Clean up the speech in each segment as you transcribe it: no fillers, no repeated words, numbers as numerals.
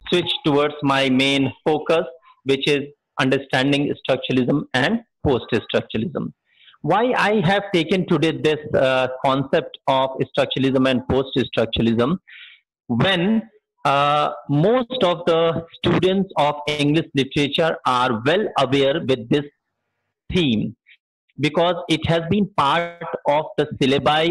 switch towards my main focus, which is understanding structuralism and post-structuralism. Why I have taken today this concept of structuralism and post-structuralism when most of the students of English literature are well aware with this theme because it has been part of the syllabi of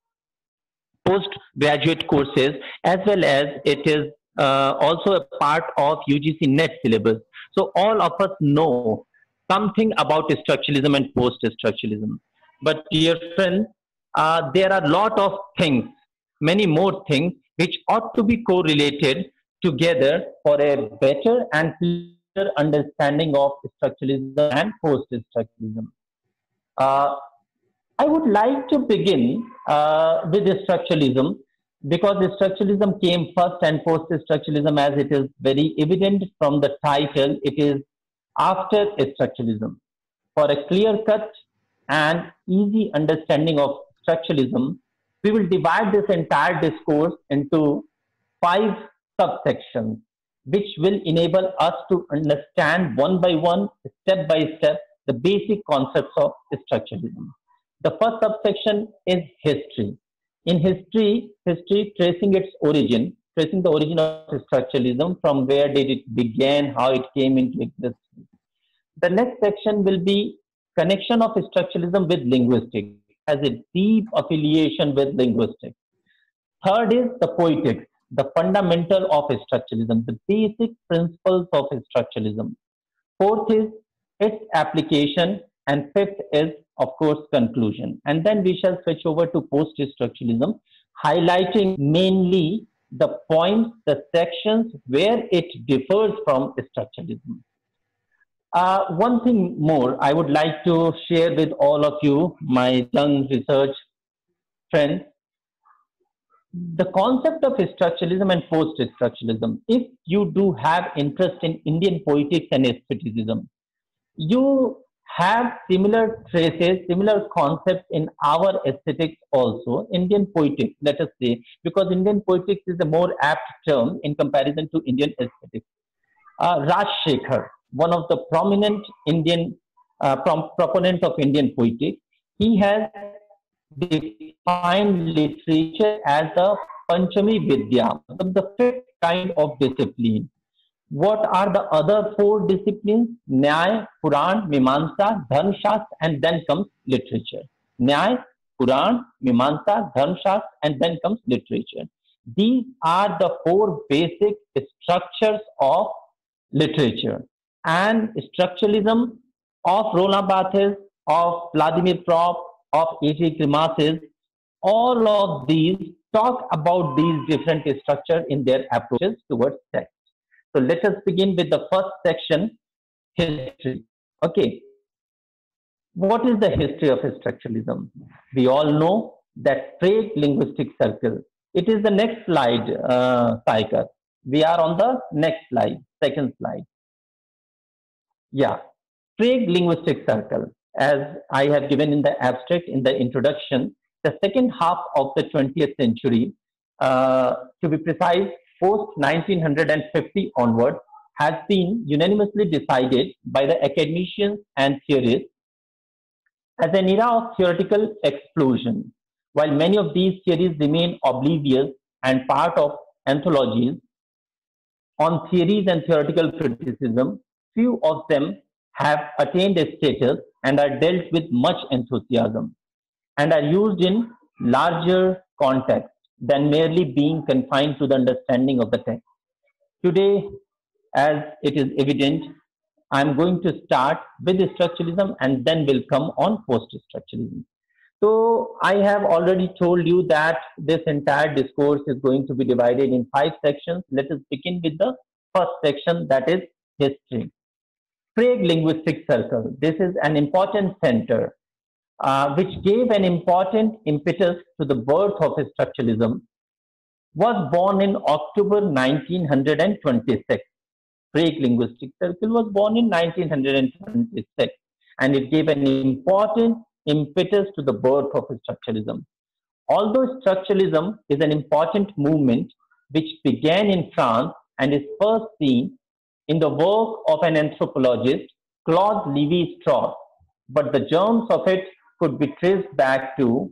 postgraduate courses as well as it is also a part of UGC NET syllabus. So all of us know something about structuralism and post-structuralism. But dear friends, there are a lot of things, many more things, which ought to be correlated together for a better and clearer understanding of structuralism and post-structuralism. Uh, I would like to begin with structuralism because structuralism came first and post-structuralism, as it is very evident from the title, it is after structuralism. For a clear-cut and easy understanding of structuralism, we will divide this entire discourse into five subsections, which will enable us to understand one by one, step by step, the basic concepts of structuralism. The first subsection is history. In history tracing its origin, tracing the origin of structuralism, from where did it begin, how it came into existence. The next section will be connection of structuralism with linguistics, has a deep affiliation with linguistics. Third is the poetics, the fundamental of structuralism, the basic principles of structuralism. Fourth is its application, and fifth is, of course, conclusion. And then we shall switch over to post-structuralism, highlighting mainly the points, the sections where it differs from structuralism. One thing more I would like to share with all of you, my young research friends, the concept of structuralism and post-structuralism. If you do have interest in Indian poetics and aestheticism, you have similar traces, similar concepts in our aesthetics also, Indian poetics, let us say, because Indian poetics is a more apt term in comparison to Indian aesthetics. Raj Shekhar, one of the prominent Indian proponent of Indian poetics, he has defined literature as a Panchami Vidya, the fifth kind of discipline. What are the other four disciplines? Nyaya, Puran, Mimamsa, Dharmashastra, and then comes literature. Nyaya, Puran, Mimamsa, Dharmashastra, and then comes literature. These are the four basic structures of literature. And structuralism of Roland Barthes, of Vladimir Propp, of A.J. Grimasses, all of these talk about these different structures in their approaches towards text. So let us begin with the first section, history. Okay, what is the history of structuralism? We all know that Prague Linguistic Circle. It is the next slide, Saikar. We are on the next slide, second slide. Yeah, Prague Linguistic Circle. As I have given in the abstract, in the introduction, the second half of the 20th century, to be precise, post 1950 onward, has been unanimously decided by the academicians and theorists as an era of theoretical explosion. While many of these theories remain oblivious and part of anthologies on theories and theoretical criticism, few of them have attained a status and are dealt with much enthusiasm and are used in larger context than merely being confined to the understanding of the text. Today, as it is evident, I'm going to start with structuralism and then will come on post-structuralism. So I have already told you that this entire discourse is going to be divided in five sections. Let us begin with the first section, that is history. Prague Linguistic Circle. This is an important center which gave an important impetus to the birth of structuralism, was born in October 1926. Prague Linguistic Circle was born in 1926, and it gave an important impetus to the birth of structuralism. Although structuralism is an important movement which began in France and is first seen in the work of an anthropologist, Claude Lévi-Strauss, but the germs of it could be traced back to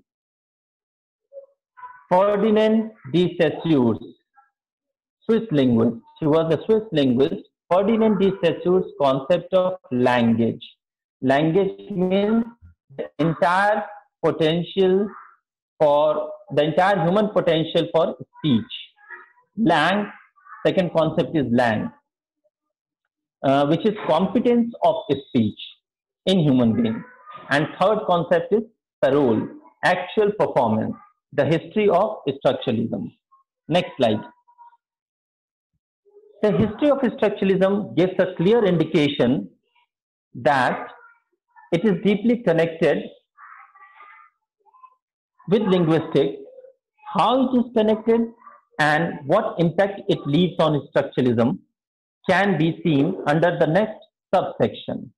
Ferdinand de Saussure's Swiss linguist. He was a Swiss linguist. Ferdinand de Saussure's concept of language. Language means the entire potential the entire human potential for speech. Lang, second concept is lang, which is competence of speech in human being. And third concept is parole, actual performance, the history of structuralism. Next slide. The history of structuralism gives a clear indication that it is deeply connected with linguistics, how it is connected, and what impact it leaves on structuralism can be seen under the next subsection.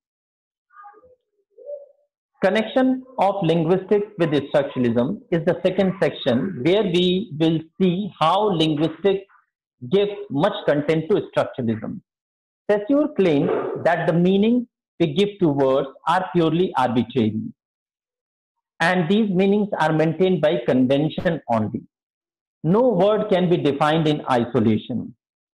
Connection of linguistics with structuralism is the second section where we will see how linguistics gives much content to structuralism. Saussure claims that the meaning we give to words are purely arbitrary, and these meanings are maintained by convention only. No word can be defined in isolation,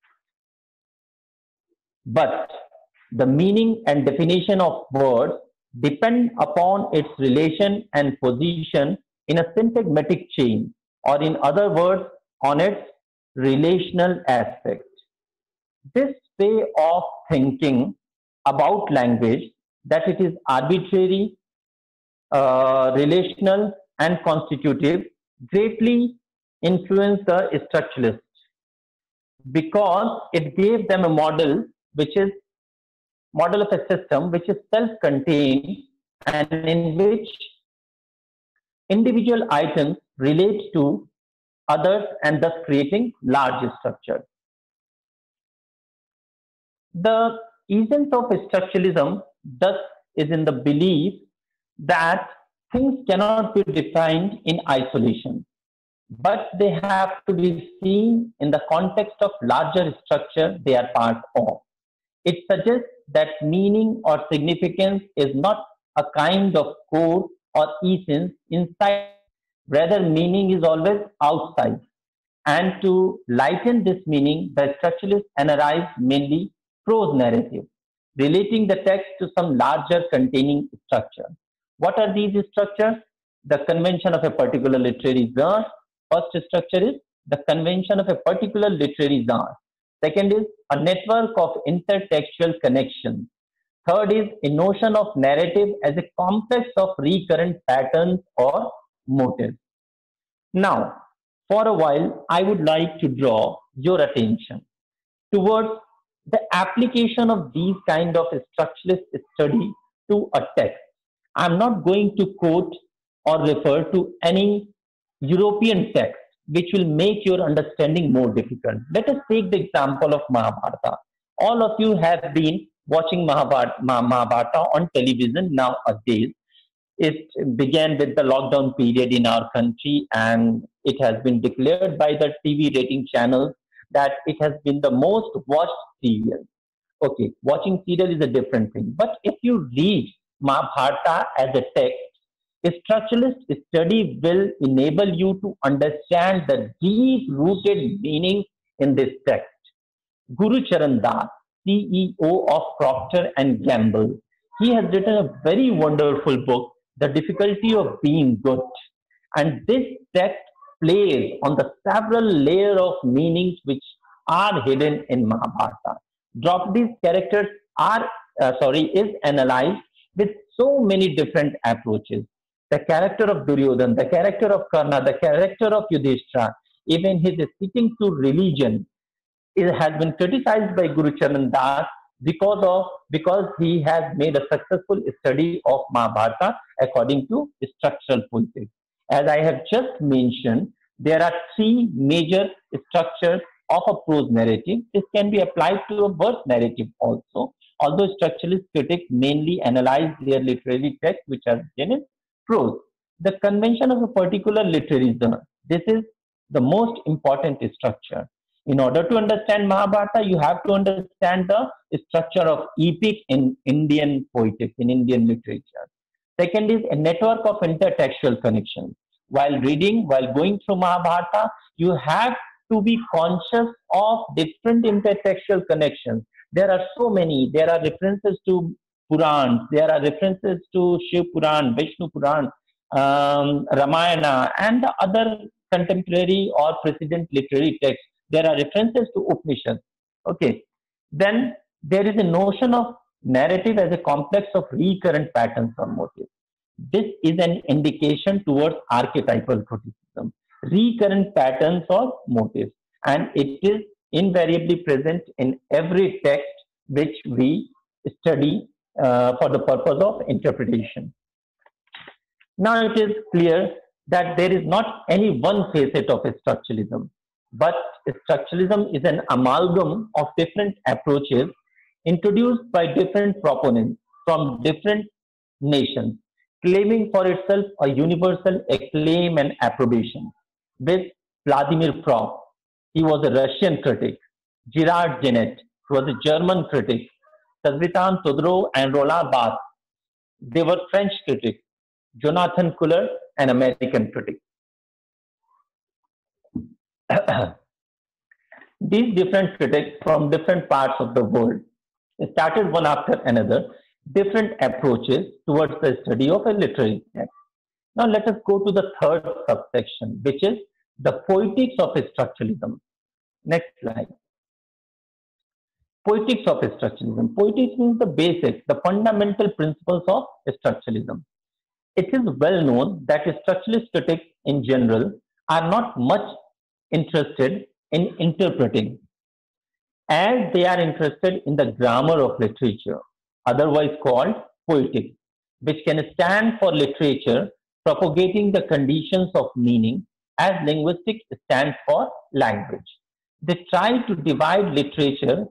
but the meaning and definition of words depend upon its relation and position in a syntagmatic chain, or in other words, on its relational aspect. This way of thinking about language, that it is arbitrary, relational, and constitutive, greatly influenced the structuralists because it gave them a model of a system which is self-contained and in which individual items relate to others and thus creating large structures. The essence of structuralism thus is in the belief that things cannot be defined in isolation, but they have to be seen in the context of larger structure they are part of. It suggests that meaning or significance is not a kind of core or essence inside, rather, meaning is always outside. And to lighten this meaning, the structuralists analyze mainly prose narrative, relating the text to some larger containing structure. What are these structures? The convention of a particular literary genre. First structure is the convention of a particular literary genre. Second is a network of intertextual connections. Third is a notion of narrative as a complex of recurrent patterns or motives. Now, for a while, I would like to draw your attention towards the application of these kind of structuralist study to a text. I'm not going to quote or refer to any European text which will make your understanding more difficult. Let us take the example of Mahabharata. All of you have been watching Mahabharata on television nowadays. It began with the lockdown period in our country, and it has been declared by the TV rating channels that it has been the most watched serial. Okay, watching serial is a different thing. But if you read Mahabharata as a text, a structuralist study will enable you to understand the deep-rooted meaning in this text. Guru Charan Das, CEO of Procter and Gamble, he has written a very wonderful book, The Difficulty of Being Good. And this text plays on the several layers of meanings which are hidden in Mahabharata. Draupadi's characters is analyzed with so many different approaches. The character of Duryodhan, the character of Karna, the character of Yudhishthira, even his sticking to religion, it has been criticized by Guru Charan Das because he has made a successful study of Mahabharata according to structural politics. As I have just mentioned, there are three major structures of a prose narrative. This can be applied to a verse narrative also, although structuralist critics mainly analyze their literary text which are written in prose. The convention of a particular literary genre. This is the most important structure. In order to understand Mahabharata, you have to understand the structure of epic in Indian poetics, in Indian literature. Second is a network of intertextual connections. While reading, while going through Mahabharata, you have to be conscious of different intertextual connections. There are so many. There are references to Purans, there are references to Shiv Puran, Vishnu Puran, Ramayana, and the other contemporary or precedent literary texts. There are references to Upanishads. Okay. Then there is a notion of narrative as a complex of recurrent patterns or motifs. This is an indication towards archetypal criticism, recurrent patterns or motifs, and it is invariably present in every text which we study for the purpose of interpretation. Now it is clear that there is not any one facet of structuralism, but structuralism is an amalgam of different approaches introduced by different proponents from different nations, claiming for itself a universal acclaim and approbation. With Vladimir Prof, he was a Russian critic; Gerard Genette was a German critic; Sazvitan Todorov and Roland Barthes, they were French critics; Jonathan Fuller, an American critic. These different critics from different parts of the world started one after another different approaches towards the study of a literary text. Now let us go to the third subsection, which is the poetics of structuralism. Next slide. Poetics of structuralism. Poetics means the basics, the fundamental principles of structuralism. It is well known that structuralist critics in general are not much interested in interpreting, as they are interested in the grammar of literature, otherwise called poetics, which can stand for literature propagating the conditions of meaning, as linguistics stands for language. They try to divide literature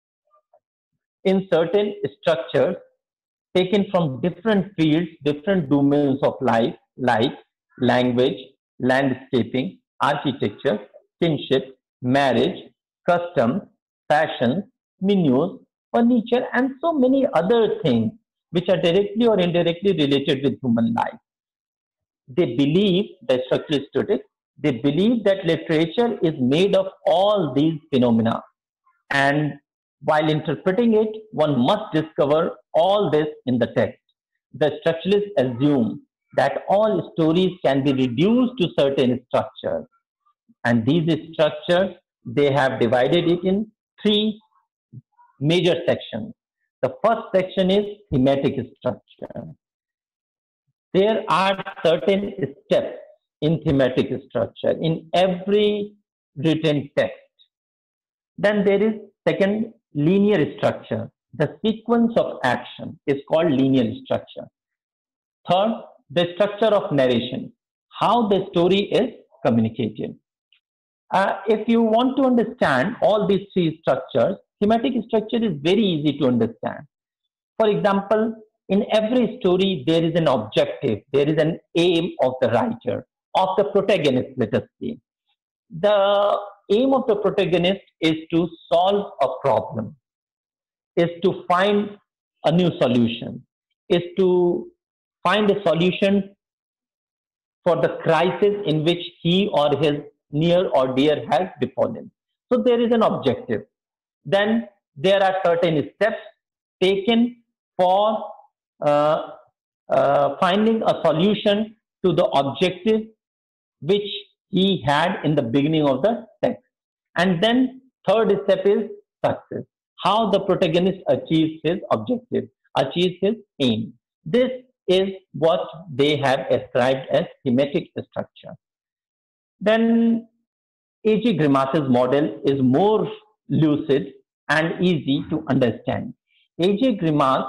in certain structures taken from different fields, different domains of life, like language, landscaping, architecture, kinship, marriage, custom, fashion, menus, furniture, and so many other things which are directly or indirectly related with human life. They believe, the structuralist critics, they believe that literature is made of all these phenomena, and while interpreting it, one must discover all this in the text. The structuralists assume that all stories can be reduced to certain structures, and these structures, they have divided it in three major sections. The first section is thematic structure. There are certain steps in thematic structure in every written text. Then there is second, linear structure. The sequence of action is called linear structure. Third, the structure of narration, how the story is communicated. If you want to understand all these three structures, thematic structure is very easy to understand. For example, in every story, there is an objective, there is an aim of the writer, of the protagonist, let us say. The aim of the protagonist is to solve a problem, is to find a new solution, is to find a solution for the crisis in which he or his near or dear has befallen. So there is an objective. Then there are certain steps taken for uh, finding a solution to the objective which he had in the beginning of the text. And then third step is success. How the protagonist achieves his objective, achieves his aim. This is what they have ascribed as thematic structure. Then A.J. Grimas's model is more lucid and easy to understand. A.J. Grimas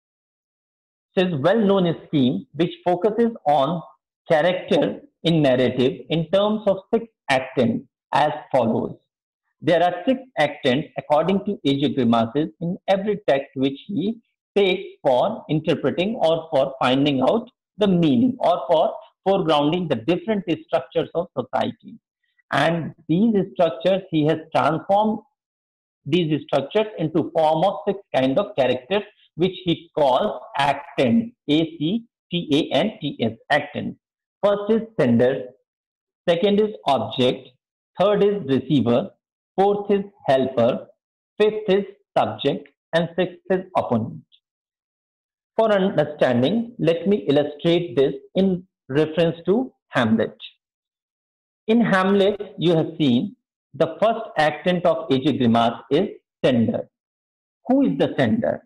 is well-known scheme which focuses on character in narrative in terms of six actants as follows. There are six actants according to A.J. Grimas in every text which he takes for interpreting or for finding out the meaning or for foregrounding the different structures of society. And these structures, he has transformed these structures into form of six kind of characters, which he calls actants, ACTANTS, actants. First is sender, second is object, third is receiver, fourth is helper, fifth is subject, and sixth is opponent. For understanding, let me illustrate this in reference to Hamlet. In Hamlet, you have seen the first actant of A.J. Grimas is sender. Who is the sender?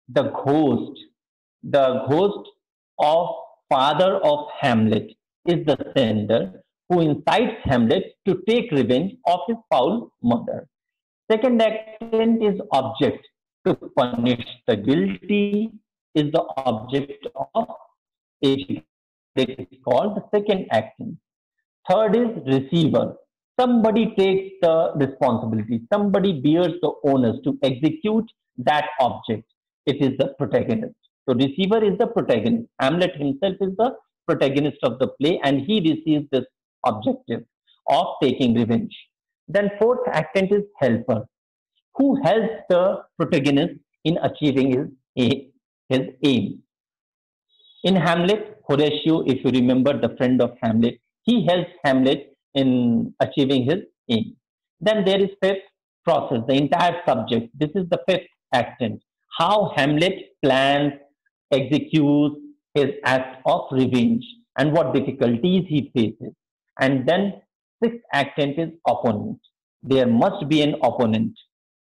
The ghost of father of Hamlet is the sender who incites Hamlet to take revenge of his foul mother. Second actant is object to punish the guilty is the object of age. It is called the second actant. Third is receiver. Somebody takes the responsibility. Somebody bears the onus to execute that object. It is the protagonist. So receiver is the protagonist. Hamlet himself is the protagonist of the play, and he receives this objective of taking revenge. Then fourth actant is helper, who helps the protagonist in achieving his aim. In Hamlet, Horatio, if you remember the friend of Hamlet, he helps Hamlet in achieving his aim. Then there is fifth process, the entire subject. This is the fifth actant. How Hamlet plans, executes his act of revenge and what difficulties he faces. And then sixth actant is opponent. There must be an opponent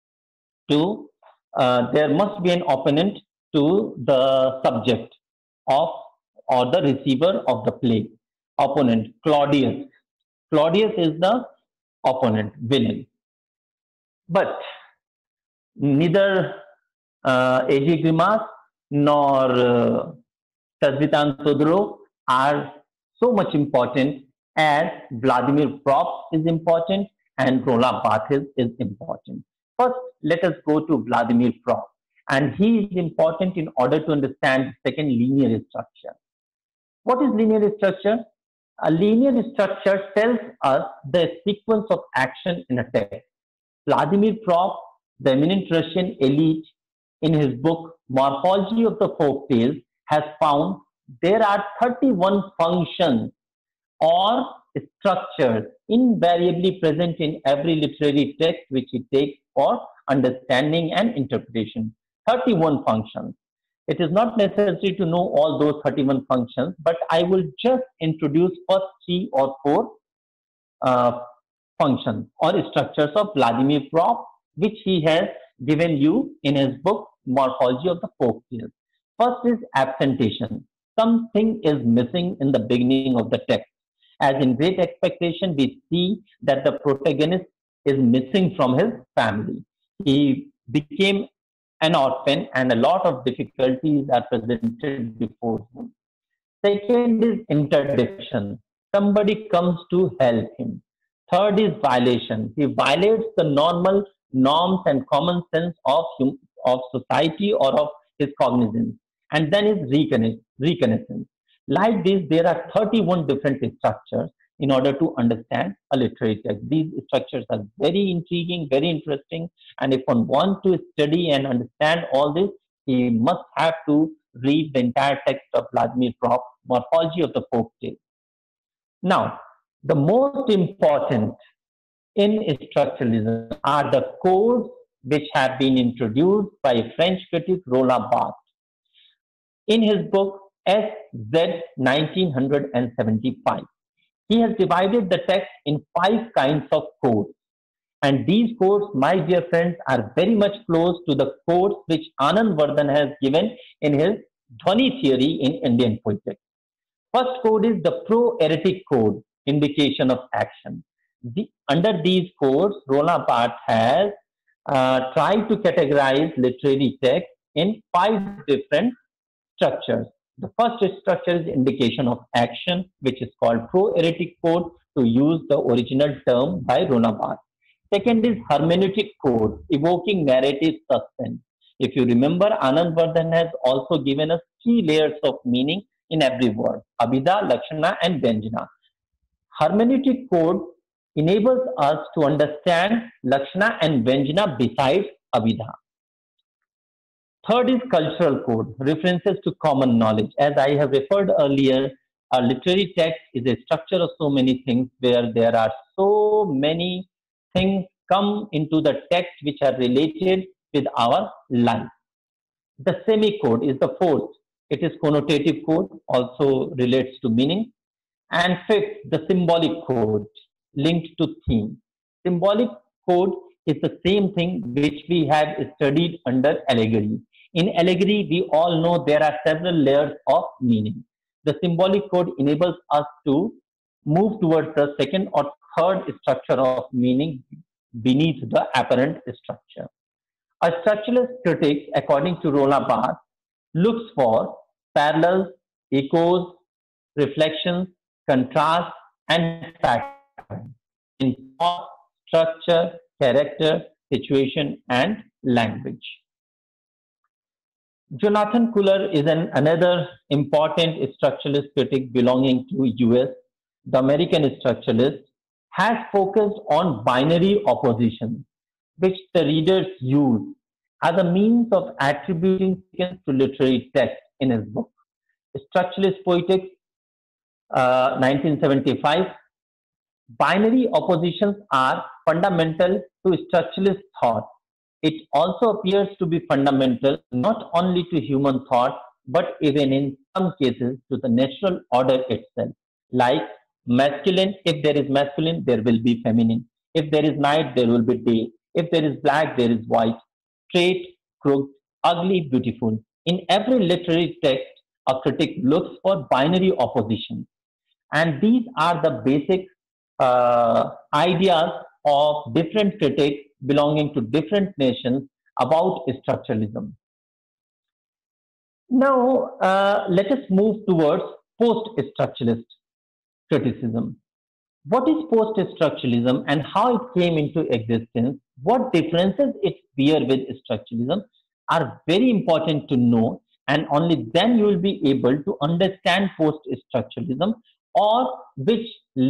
to there must be an opponent to the subject of or the receiver of the play. Opponent Claudius. Claudius is the opponent, villain. But neither A.G. Grimas nor Sazvitan Todorov are so much important as Vladimir Propp is important and Roland Barthes is important. First, let us go to Vladimir Propp. And he is important in order to understand the second linear structure. What is linear structure? A linear structure tells us the sequence of action in a text. Vladimir Propp, the eminent Russian elite, in his book Morphology of the Folk Tales, has found there are 31 functions or structures invariably present in every literary text which he takes for understanding and interpretation. 31 functions. It is not necessary to know all those 31 functions, but I will just introduce first three or four uh, functions or structures of Vladimir Propp, which he has given you in his book Morphology of the Folk Tales. First is absentation. Something is missing in the beginning of the text. As in Great Expectation, we see that the protagonist is missing from his family. He became an orphan and a lot of difficulties are presented before him. Second is interdiction. Somebody comes to help him. Third is violation. He violates the normal norms and common sense of society or of his cognizance. And then is reconnaissance. Like this, there are 31 different structures in order to understand a literary text. These structures are very intriguing, very interesting, and if one wants to study and understand all this, he must have to read the entire text of Vladimir Propp, Morphology of the Folk Tale. Now, the most important in structuralism are the codes which have been introduced by French critic Roland Barthes in his book SZ 1975. He has divided the text in 5 kinds of codes. And these codes, my dear friends, are very much close to the codes which Anand Vardhan has given in his Dhwani theory in Indian poetry. First code is the proeretic code, indication of action. Under these codes, Roland Barthes has tried to categorize literary text in 5 different structures. The first structure is indication of action, which is called proeretic code, to use the original term by Roland Barthes. Second is hermeneutic code, evoking narrative suspense. If you remember, Anand Vardhan has also given us 3 layers of meaning in every word: Abhida, Lakshana, and Vyanjana. Hermeneutic code enables us to understand Lakshana and Vyanjana besides Abhidha. Third is cultural code, references to common knowledge. As I have referred earlier, a literary text is a structure of so many things where there are so many things come into the text which are related with our life. The semicode is the fourth. It is connotative code, also relates to meaning. And fifth, the symbolic code linked to theme. Symbolic code is the same thing which we have studied under allegory. In allegory, we all know there are several layers of meaning. The symbolic code enables us to move towards the second or third structure of meaning beneath the apparent structure. A structuralist critic, according to Roland Barthes, looks for parallels, echoes, reflections, contrast, and pattern in thought, structure, character, situation, and language. Jonathan Fuller is another important structuralist critic belonging to US. The American structuralist has focused on binary opposition, which the readers use as a means of attributing significance to literary text in his book. Structuralist Poetics, 1975. Binary oppositions are fundamental to structuralist thought. It also appears to be fundamental not only to human thought, but even in some cases to the natural order itself. Like masculine, if there is masculine, there will be feminine. If there is night, there will be day. If there is black, there is white. Straight, crooked, ugly, beautiful. In every literary text, a critic looks for binary opposition. And these are the basic ideas of different critics belonging to different nations about structuralism. Now, let us move towards post structuralist criticism. What is post structuralism and how it came into existence? What differences it bear with structuralism are very important to know, and only then you will be able to understand post structuralism, or which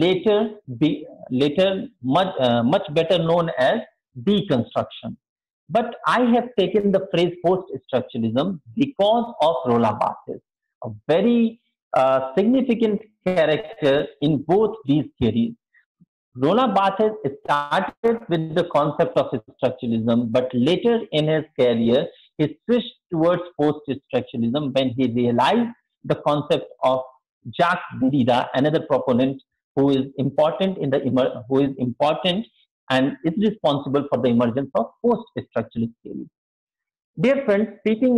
later much better known as deconstruction. But I have taken the phrase post structuralism because of Roland Barthes, a very significant character in both these theories. Roland Barthes started with the concept of structuralism, but later in his career, he switched towards post-structuralism when he realized the concept of Jacques Derrida, another proponent who is important who is important and is responsible for the emergence of post-structuralist theory. Dear friends, speaking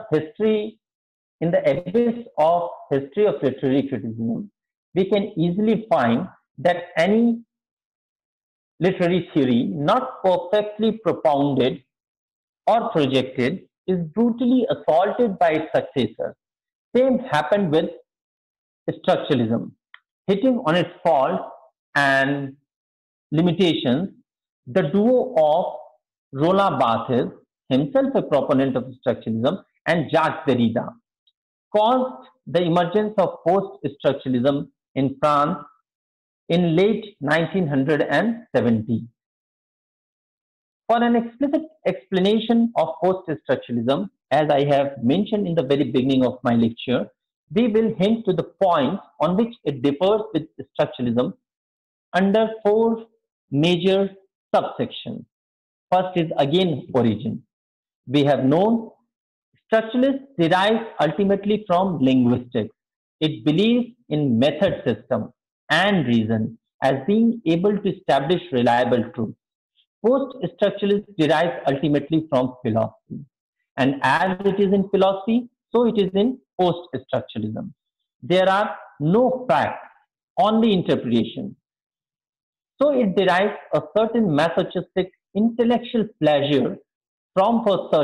in the abyss of history of literary criticism, we can easily find that any literary theory not perfectly propounded or projected is brutally assaulted by its successors. Same happened with structuralism. Hitting on its faults and limitations, the duo of Roland Barthes, himself a proponent of structuralism, and Jacques Derrida caused the emergence of post-structuralism in France in late 1970. For an explicit explanation of post-structuralism, as I have mentioned in the very beginning of my lecture, we will hint to the points on which it differs with structuralism under four major subsections. First is again origin. We have known structuralists derive ultimately from linguistics. It believes in method system and reason as being able to establish reliable truth. Post-structuralists derive ultimately from philosophy. And as it is in philosophy, so it is in post-structuralism. There are no facts, only interpretation. So it derives a certain masochistic intellectual pleasure from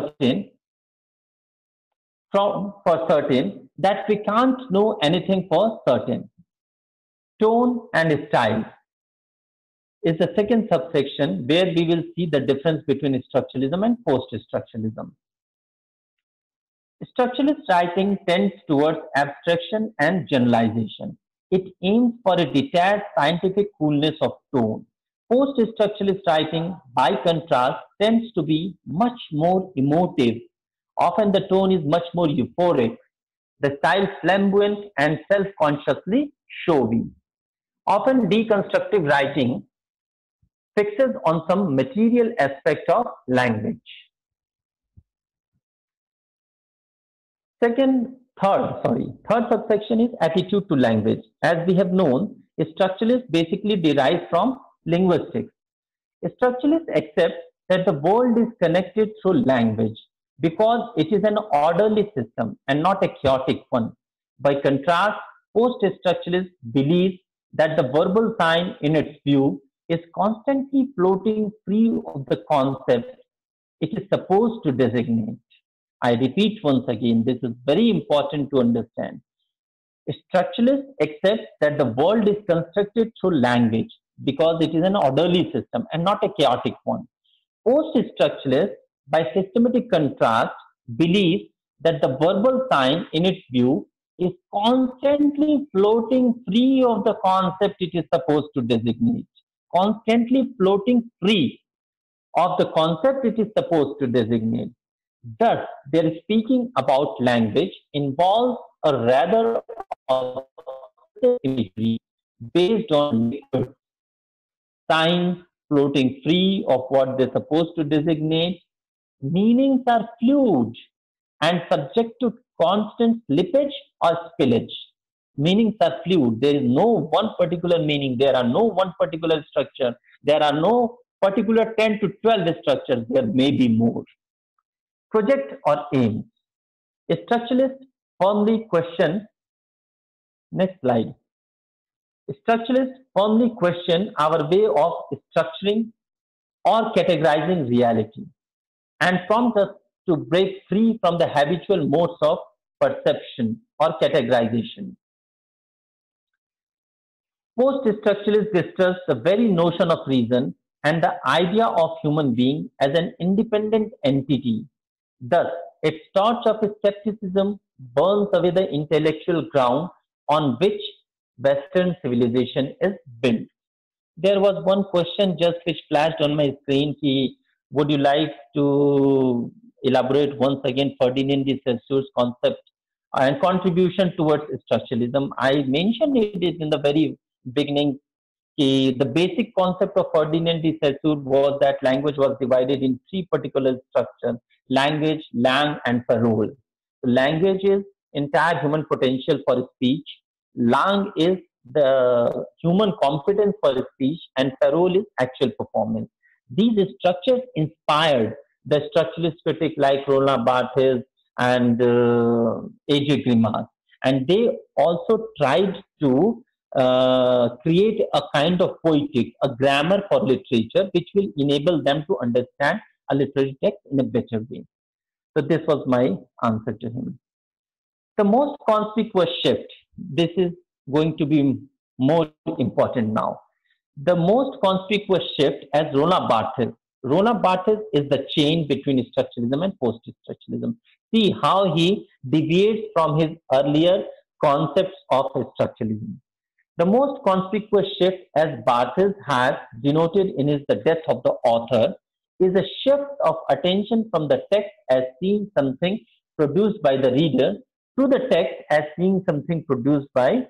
for certain that we can't know anything for certain. Tone and style is the second subsection where we will see the difference between structuralism and post-structuralism. Structuralist writing tends towards abstraction and generalization. It aims for a detached scientific coolness of tone, Post-structuralist writing, by contrast, tends to be much more emotive. Often the tone is much more euphoric, the style flamboyant and self-consciously showy. Often deconstructive writing fixes on some material aspect of language. Third subsection is attitude to language. As we have known, structuralists basically derive from linguistics. Structuralists accept that the world is connected through language because it is an orderly system and not a chaotic one. By contrast, post-structuralists believe that the verbal sign in its view is constantly floating free of the concept it is supposed to designate. I repeat once again, this is very important to understand. Structuralists accept that the world is constructed through language because it is an orderly system and not a chaotic one. Post-structuralists, by systematic contrast, believe that the verbal sign in its view is constantly floating free of the concept it is supposed to designate. Constantly floating free of the concept it is supposed to designate. Thus, their speaking about language involves a rather imagery based on liquid signs floating free of what they're supposed to designate. Meanings are fluid and subject to constant slippage or spillage. Meanings are fluid. There is no one particular meaning. There are no one particular structure. There are no particular 10 to 12 structures. There may be more. Project or aim. Structuralists firmly question, next slide. Structuralists firmly question our way of structuring or categorizing reality and prompt us to break free from the habitual modes of perception or categorization. Post-structuralists distrust the very notion of reason and the idea of human being as an independent entity. Thus, its torch of skepticism burns away the intellectual ground on which Western civilization is built. There was one question just which flashed on my screen. Would you like to elaborate once again Ferdinand de Saussure's concept and contribution towards structuralism? I mentioned it in the very beginning. The basic concept of Ferdinand de Saussure was that language was divided in three particular structures: language, lang, and parole. So language is entire human potential for speech. Lang is the human competence for speech, and parole is actual performance. These structures inspired the structuralist critic like Roland Barthes and A.J. Grimas, and they also tried to create a kind of poetic, a grammar for literature, which will enable them to understand a literary text in a better way. So this was my answer to him. The most conspicuous shift, this is going to be more important now. The most conspicuous shift as Roland Barthes. Roland Barthes is the chain between structuralism and post-structuralism. See how he deviates from his earlier concepts of structuralism. The most conspicuous shift, as Barthes has denoted in his The Death of the Author, is a shift of attention from the text as seeing something produced by the reader to the text as seeing something produced by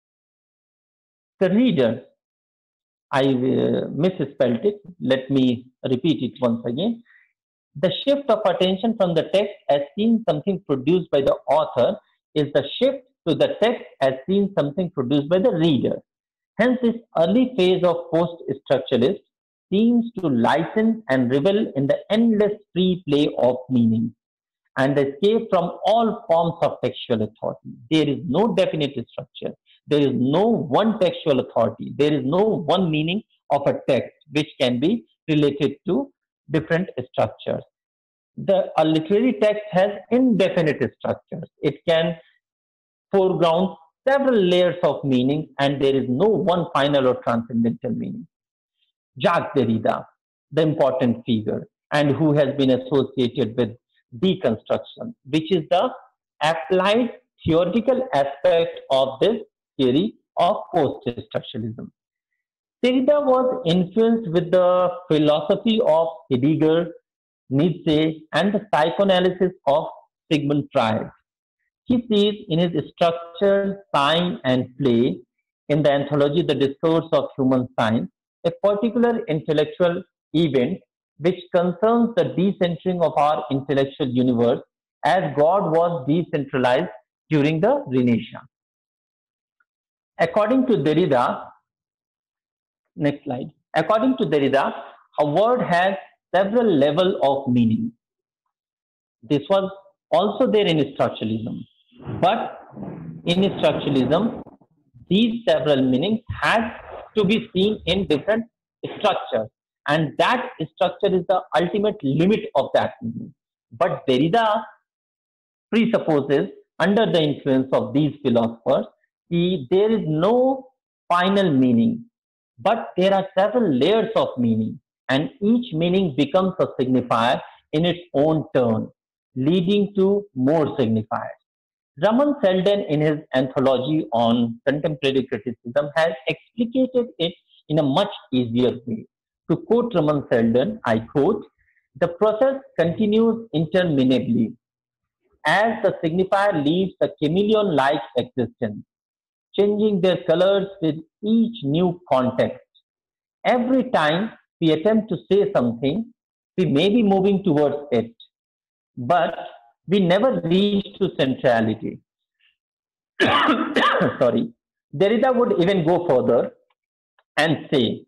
the reader. I misspelled it. Let me repeat it once again. The shift of attention from the text as seeing something produced by the author is the shift to the text as seeing something produced by the reader. Hence, this early phase of post-structuralist seems to license and revel in the endless free play of meaning and escape from all forms of textual authority. There is no definite structure. There is no one textual authority. There is no one meaning of a text which can be related to different structures. A literary text has indefinite structures. It can foreground several layers of meaning, and there is no one final or transcendental meaning. Jacques Derrida, the important figure, and who has been associated with deconstruction, which is the applied theoretical aspect of this theory of post-structuralism. Derrida was influenced with the philosophy of Heidegger, Nietzsche, and the psychoanalysis of Sigmund Freud. He sees in his structure, sign, and play in the anthology The Discourse of Human Science a particular intellectual event which concerns the decentering of our intellectual universe as God was decentralized during the Renaissance. According to Derrida, next slide. According to Derrida, a word has several levels of meaning. This was also there in structuralism. But in structuralism, these several meanings have to be seen in different structures. And that structure is the ultimate limit of that meaning. But Derrida presupposes, under the influence of these philosophers, there is no final meaning, but there are several layers of meaning, and each meaning becomes a signifier in its own turn, leading to more signifiers. Raman Selden, in his anthology on contemporary criticism, has explicated it in a much easier way. To quote Raman Selden, I quote, the process continues interminably as the signifier leads a chameleon like existence, changing their colors with each new context. Every time we attempt to say something, we may be moving towards it, but we never reach to centrality. Sorry. Derrida would even go further and say,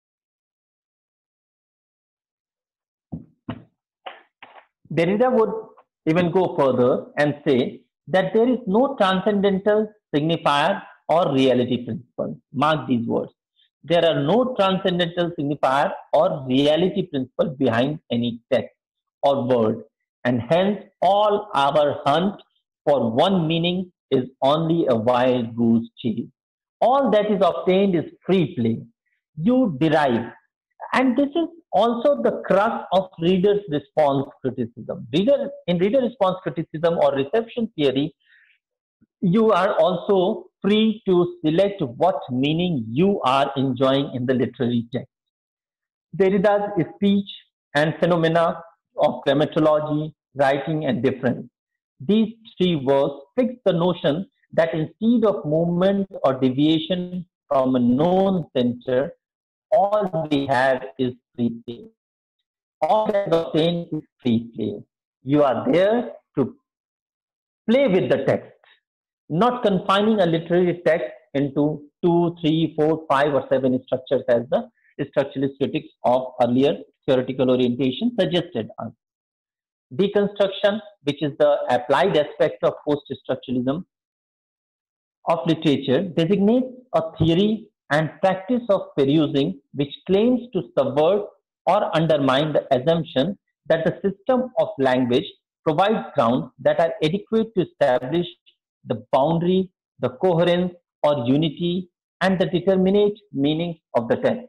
Derrida would even go further and say that there is no transcendental signifier or reality principle. Mark these words. There are no transcendental signifier or reality principle behind any text or word, and hence all our hunt for one meaning is only a wild goose chase. All that is obtained is free play. You derive, and this is also the crux of reader's response criticism. Reader response criticism or reception theory, you are also free to select what meaning you are enjoying in the literary text. Derrida's speech and phenomena of grammatology, writing, and difference. These three works fix the notion that instead of movement or deviation from a known center, all we have is free play. All that is obtained is free play. You are there to play with the text, not confining a literary text into two, three, four, five, or seven structures as the structuralist critics of earlier theoretical orientation suggested us. Deconstruction, which is the applied aspect of post-structuralism of literature, designates a theory and practice of perusing which claims to subvert or undermine the assumption that the system of language provides grounds that are adequate to establish the boundary, the coherence or unity, and the determinate meaning of the text.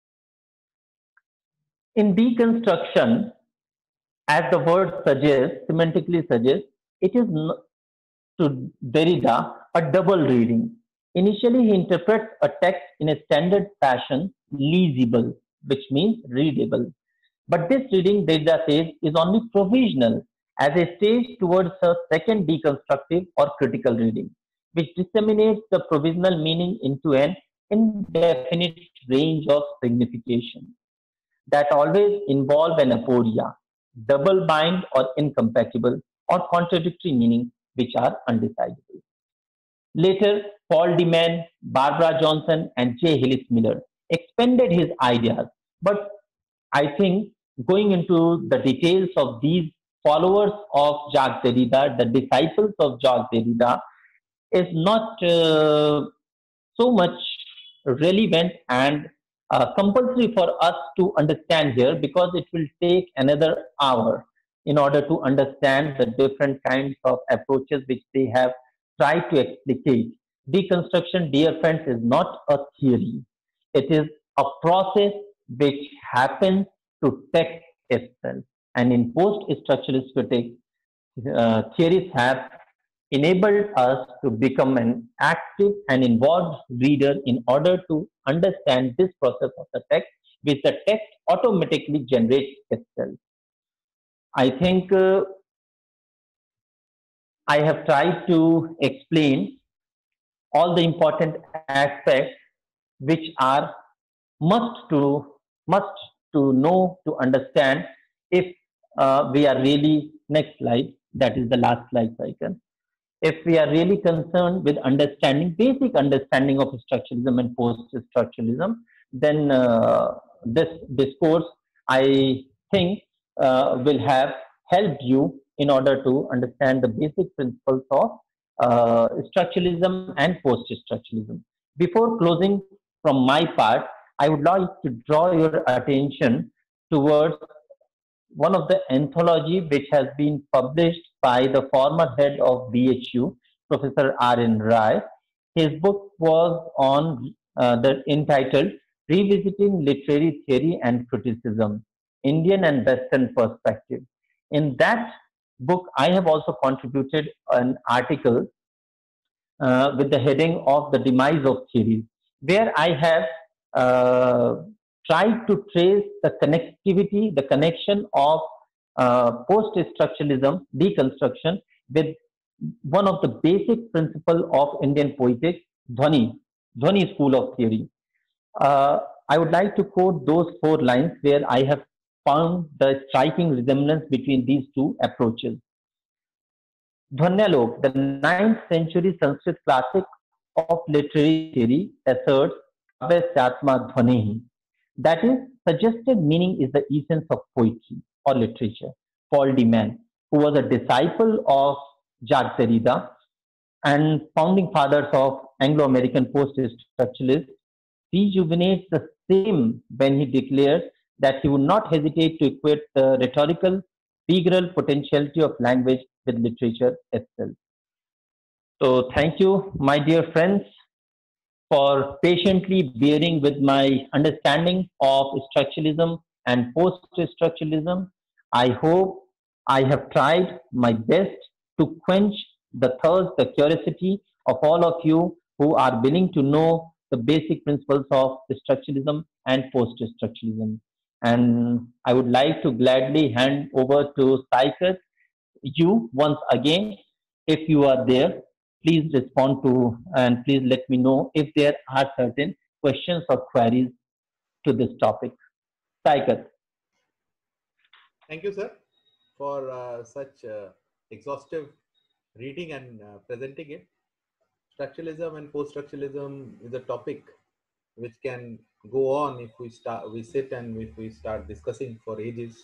In deconstruction, as the word suggests, semantically suggests, it is to Derrida a double reading. Initially, he interprets a text in a standard fashion, legible, which means readable. But this reading, Derrida says, is only provisional as a stage towards a second deconstructive or critical reading, which disseminates the provisional meaning into an indefinite range of signification that always involve an aporia, double bind or incompatible, or contradictory meanings which are undecidable. Later, Paul Deman, Barbara Johnson, and J. Hillis Miller expanded his ideas, but I think going into the details of these followers of Jacques Derrida, the disciples of Jacques Derrida, is not so much relevant and compulsory for us to understand here because it will take another hour in order to understand the different kinds of approaches which they have tried to explicate. Deconstruction, dear friends, is not a theory. It is a process which happens to text itself. And in post-structuralist critics, theories have enabled us to become an active and involved reader in order to understand this process of the text, which the text automatically generates itself. I think I have tried to explain all the important aspects which are must to must to know to understand if we are really next slide, that is the last slide cycle, if we are really concerned with understanding basic understanding of structuralism and post structuralism, then this discourse, I think, will have helped you in order to understand the basic principles of structuralism and post structuralism. Before closing from my part, I would like to draw your attention towards one of the anthology which has been published by the former head of BHU, Professor R.N. Rai. His book was on the entitled Revisiting Literary Theory and Criticism, Indian and Western Perspective. In that book, I have also contributed an article with the heading of the demise of theories, where I have uh, tried to trace the connectivity, the connection of post-structuralism, deconstruction, with one of the basic principle of Indian poetics, Dhwani school of theory. Uh, I would like to quote those four lines where I have found the striking resemblance between these two approaches. Dhwanyalok, the ninth century Sanskrit classic of literary theory, asserts Kavya Syatma Dhwanihi. That is, suggested meaning is the essence of poetry or literature. Paul de Man, who was a disciple of Jacques Derrida and founding fathers of Anglo-American post-structuralists, rejuvenates the same when he declares that he would not hesitate to equate the rhetorical, figural potentiality of language with literature itself. So, thank you, my dear friends, for patiently bearing with my understanding of structuralism and post structuralism. I hope I have tried my best to quench the thirst, the curiosity of all of you who are willing to know the basic principles of structuralism and post structuralism. And I would like to gladly hand over to Saikat, you once again, if you are there, please respond to and please let me know if there are certain questions or queries to this topic. Saikat. Thank you, sir, for such exhaustive reading and presenting it. Structuralism and post-structuralism is a topic which can go on if we sit and if we start discussing for ages.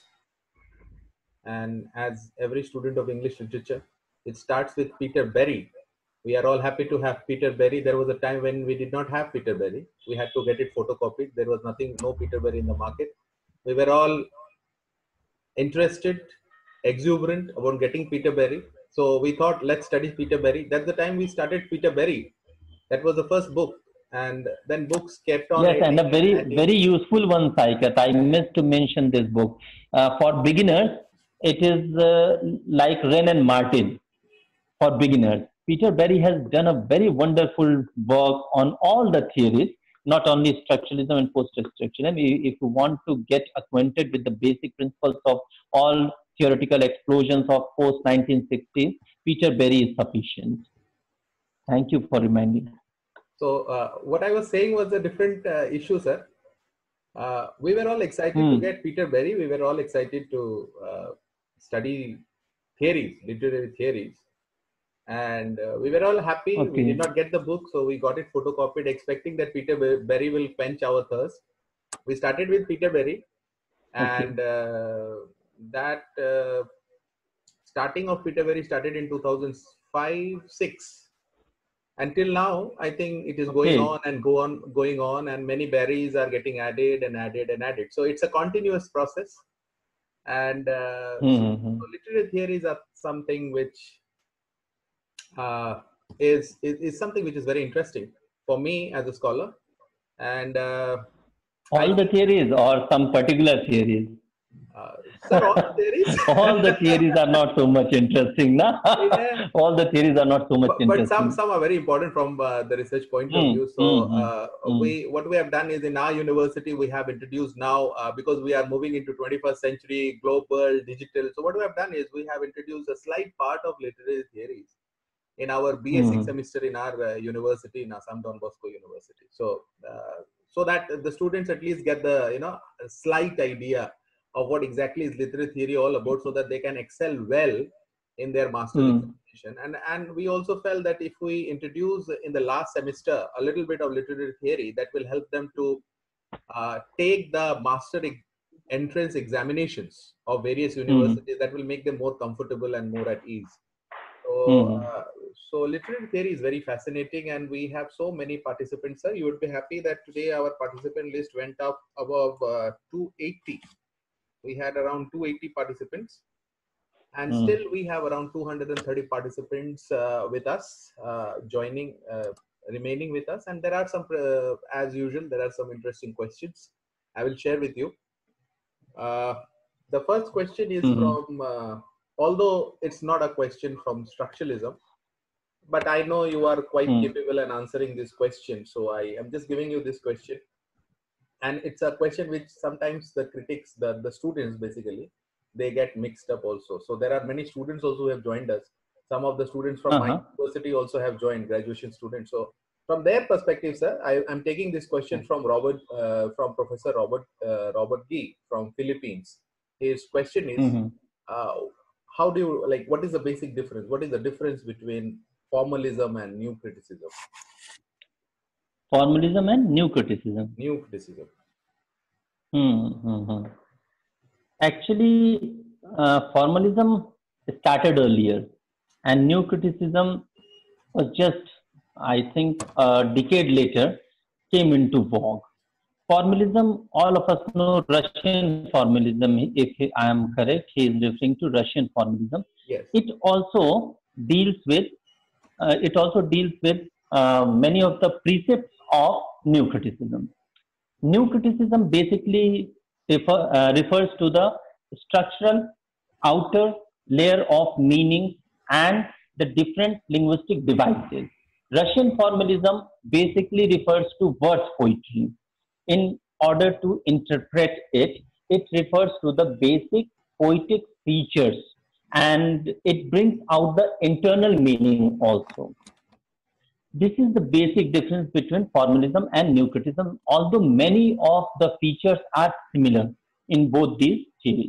And as every student of English literature, it starts with Peter Berry. We are all happy to have Peter Berry. There was a time when we did not have Peter Berry. We had to get it photocopied. There was no Peter Berry in the market. We were all interested, exuberant about getting Peter Berry. So we thought, let's study Peter Berry. That's the time we started Peter Berry. That was the first book. And then books kept on Yes, and adding a and very, adding. very useful one, Saikat. I missed to mention this book. For beginners, it is like Wren and Martin for beginners. Peter Berry has done a very wonderful work on all the theories, not only structuralism and post-structuralism. If you want to get acquainted with the basic principles of all theoretical explosions of post-1960s, Peter Berry is sufficient. Thank you for reminding. So what I was saying was a different issue, sir. We were all excited to get Peter Berry. We were all excited to study theories, literary theories. And we were all happy. Okay. We did not get the book, so we got it photocopied, expecting that Peter Berry will quench our thirst. We started with Peter Berry, and that starting of Peter Berry started in 2005-6. Until now, I think it is going on and going on, and many berries are getting added and added and added. So it's a continuous process. And so literary theories are something which is something which is very interesting for me as a scholar. And all the theories or some particular theories? Sir, all the theories. All the theories are not so much interesting, na? Yeah. All the theories are not so much But interesting. some are very important from the research point of view. So what we have done is in our university we have introduced now because we are moving into 21st century, global, digital. So what we have done is we have introduced a slight part of literary theories in our BSc semester in our university, in Assam Don Bosco University. So so that the students at least get the a slight idea of what exactly is literary theory all about, so that they can excel well in their master's examination. And we also felt that if we introduce in the last semester a little bit of literary theory, that will help them to take the master entrance examinations of various universities, that will make them more comfortable and more at ease. So, so literary theory is very fascinating, and we have so many participants. Sir, you would be happy that today our participant list went up above 280. We had around 280 participants, and still we have around 230 participants with us, remaining with us. And there are some, as usual, there are some interesting questions I will share with you. The first question is from, although it's not a question from structuralism, but I know you are quite capable in answering this question. So I am just giving you this question. And it's a question which sometimes the critics, the students basically, they get mixed up also. So there are many students also who have joined us. Some of the students from my university also have joined, graduation students. So from their perspective, sir, I'm taking this question from Professor Robert Gee from Philippines. His question is, how do you, like, what is the basic difference? What is the difference between formalism and new criticism? Formalism and new criticism. New criticism. Actually, formalism started earlier, and new criticism was just, I think, a decade later came into vogue. Formalism, all of us know Russian formalism. If I am correct, he is referring to Russian formalism. Yes. It also deals with many of the precepts of new criticism. New criticism basically refers to the structural outer layer of meaning and the different linguistic devices. Russian formalism basically refers to verse poetry. In order to interpret it, it refers to the basic poetic features, and it brings out the internal meaning also. This is the basic difference between formalism and new criticism, although many of the features are similar in both these theories.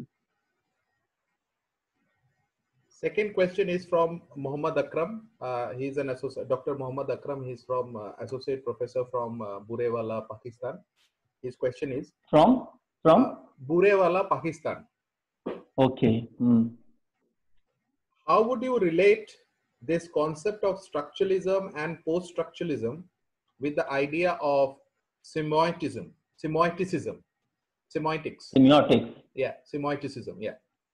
Second question is from Muhammad Akram. He's an associate, Dr. Muhammad Akram. He's from associate professor from Burewala, Pakistan. His question is from Burewala, Pakistan. Okay. How would you relate this concept of structuralism and post-structuralism with the idea of semiotics? Yeah, semioticism. Yeah.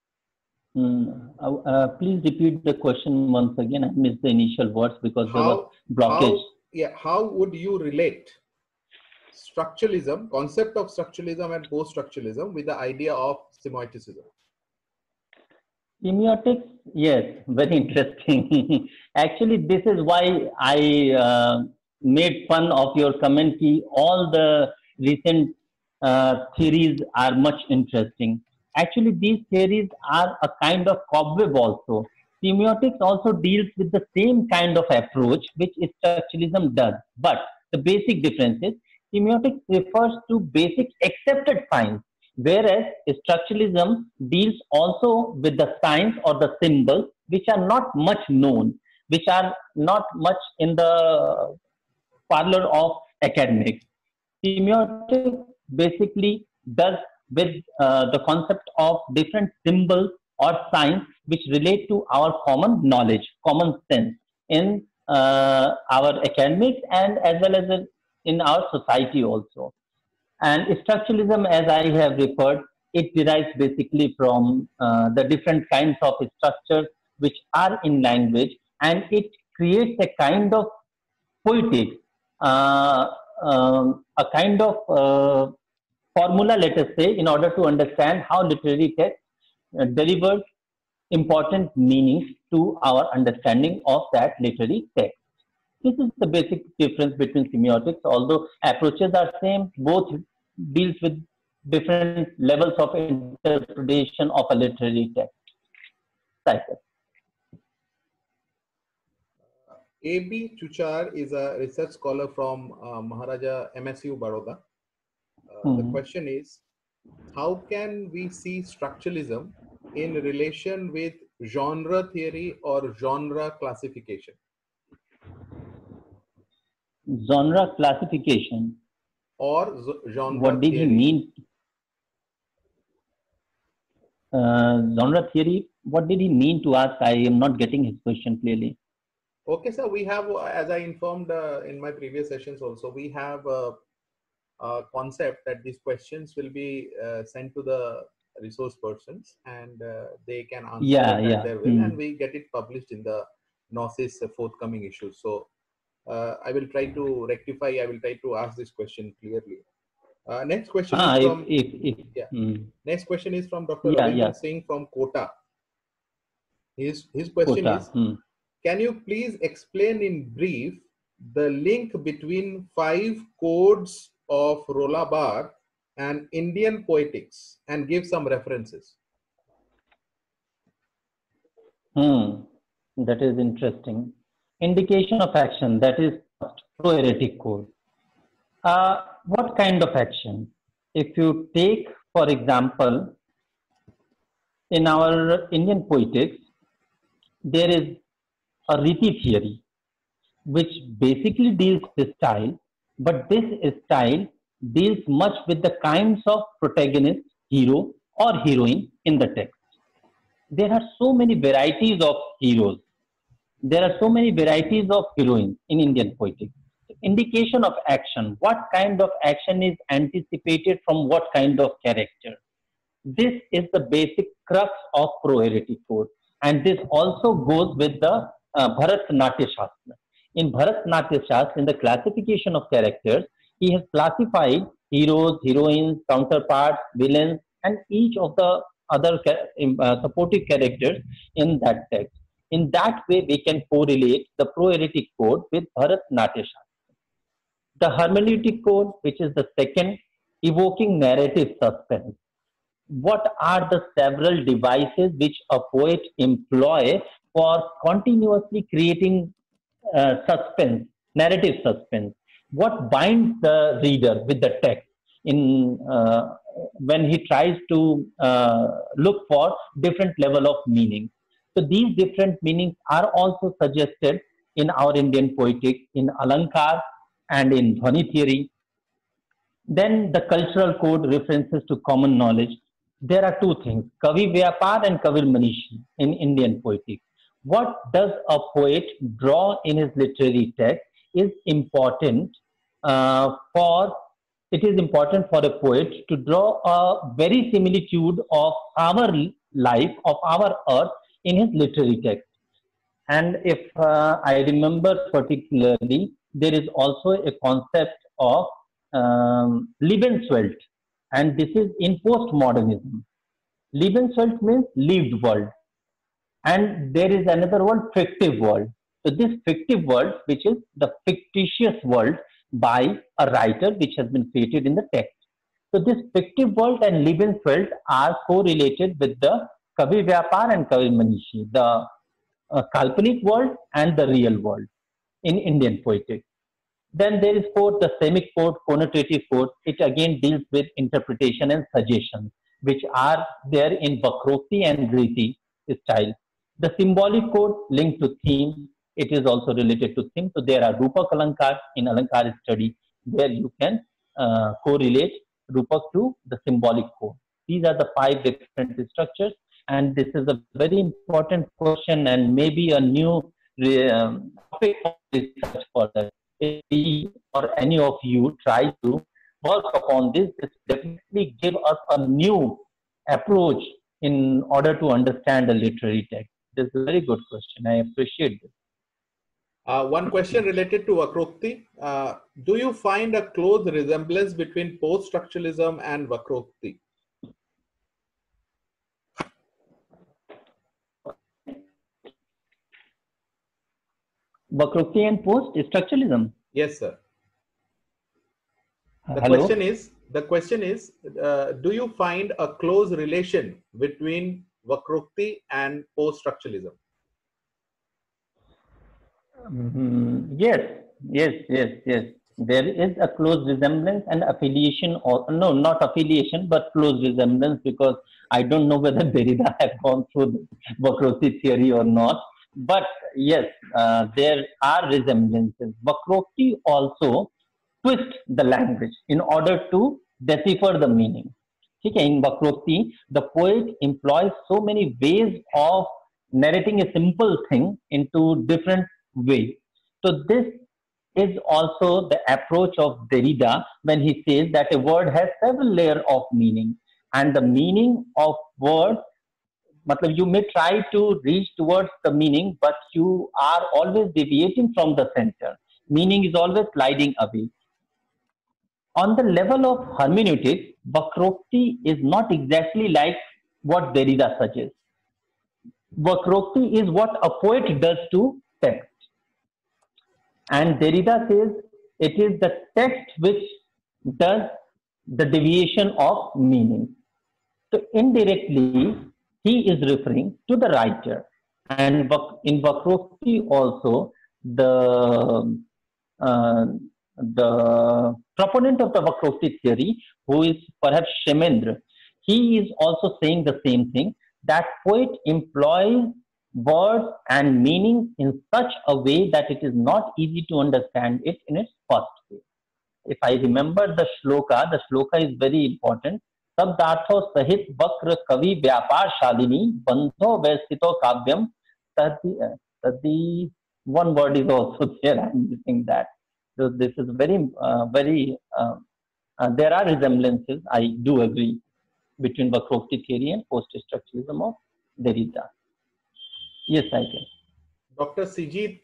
Please repeat the question once again. I missed the initial words because there was blockage. How would you relate structuralism, concept of structuralism and post-structuralism with the idea of semioticism? Semiotics, yes, very interesting. Actually, this is why I made fun of your comment. All the recent theories are much interesting. Actually, these theories are a kind of cobweb also. Semiotics also deals with the same kind of approach which structuralism does. But the basic difference is semiotics refers to basic accepted signs, whereas structuralism deals also with the signs or the symbols which are not much known, which are not much in the parlor of academics. Semiotics basically does with the concept of different symbols or signs which relate to our common knowledge, common sense in our academics and as well as in our society also. And structuralism, as I have referred, it derives basically from the different kinds of structures which are in language, and it creates a kind of poetic, a kind of formula, let us say, in order to understand how literary text delivers important meanings to our understanding of that literary text. This is the basic difference between semiotics. Although approaches are same, both deals with different levels of interpretation of a literary text. Cycle. A.B. Chuchar is a research scholar from Maharaja MSU Baroda. The question is, how can we see structuralism in relation with genre theory or genre classification? Genre classification. Or genre what did theory. he mean? Genre theory, what did he mean to us? I am not getting his question clearly. Okay, sir, we have, as I informed in my previous sessions also, we have a concept that these questions will be sent to the resource persons, and they can answer it at their will, and we get it published in the Gnosis forthcoming issues. So I will try to rectify, I will try to ask this question clearly. Next question is from next question is from Dr. Ravinder Singh from Kota. His question is, can you please explain in brief the link between 5 codes of Rola Bar and Indian poetics and give some references? That is interesting. Indication of action, that is proeretic code. What kind of action? If you take, for example, in our Indian poetics, there is a Riti theory, which basically deals with style, but this style deals much with the kinds of protagonist, hero or heroine in the text. There are so many varieties of heroes. There are so many varieties of heroines in Indian poetics. Indication of action. What kind of action is anticipated from what kind of character? This is the basic crux of proeretic code. And this also goes with the Bharatnatya Shastra. In Bharatnatya Shastra, in the classification of characters, he has classified heroes, heroines, counterparts, villains, and each of the other supportive characters in that text. In that way, we can correlate the proeretic code with Bharatnatya Shastra. The hermeneutic code, which is the second, evoking narrative suspense. What are the several devices which a poet employ for continuously creating suspense, narrative suspense? What binds the reader with the text in when he tries to look for different level of meaning? So these different meanings are also suggested in our Indian poetics, in Alankar and in Dhwani theory. Then the cultural code references to common knowledge. There are two things, Kavi Vyapar and Kavir Manishi in Indian poetics. What does a poet draw in his literary text is important it is important for a poet to draw a very similitude of our life, of our earth in his literary text. And if I remember particularly, there is also a concept of Lebenswelt, and this is in postmodernism. Lebenswelt means lived world, and there is another word, fictive world. So this fictive world, which is the fictitious world by a writer which has been created in the text. So this fictive world and Lebenswelt are correlated with the Kavi Vyapar and Kavi Manishi, the Kalpanik world and the real world in Indian poetry. Then there is fourth, the semic code, connotative code. It again deals with interpretation and suggestions, which are there in Vakroti and Riti style. The symbolic code linked to theme. It is also related to theme. So there are Rupak Alankar in Alankar study, where you can correlate Rupak to the symbolic code. These are the 5 different structures, and this is a very important question and maybe a new topic of research for that. If we or any of you try to work upon this, this definitely give us a new approach in order to understand the literary text. This is a very good question. I appreciate this. One question related to Vakrokti. Do you find a close resemblance between post-structuralism and Vakrokti? Vakrokti and post-structuralism? Yes, sir. The Hello? question is, do you find a close relation between Vakrokti and post-structuralism? Yes. There is a close resemblance and affiliation, or no, not affiliation, but close resemblance, because I don't know whether Derrida have gone through the Vakrokti theory or not. But yes, there are resemblances. Vakrokti also twist the language in order to decipher the meaning. Okay, in Vakrokti, the poet employs so many ways of narrating a simple thing into different ways. So this is also the approach of Derrida when he says that a word has several layers of meaning, and the meaning of word, matlab you may try to reach towards the meaning, but you are always deviating from the center. Meaning is always sliding away. On the level of hermeneutics, Vakrokti is not exactly like what Derrida suggests. Vakrokti is what a poet does to text. And Derrida says it is the text which does the deviation of meaning. So indirectly, he is referring to the writer. And in Vakrokti also, uh, the proponent of the Vakrokti theory, who is perhaps Shemendra, he is also saying the same thing, that poet employs words and meaning in such a way that it is not easy to understand it in its first way. If I remember the shloka is very important. Sabdartho sahit vakra kavi vyapar shalini bandho vesito kavyam tadi. One word is also there. I'm missing that. So this is there are resemblances. I do agree between Vakrokti theory and post-structuralism of Derrida. Yes, I can. Dr. Sijit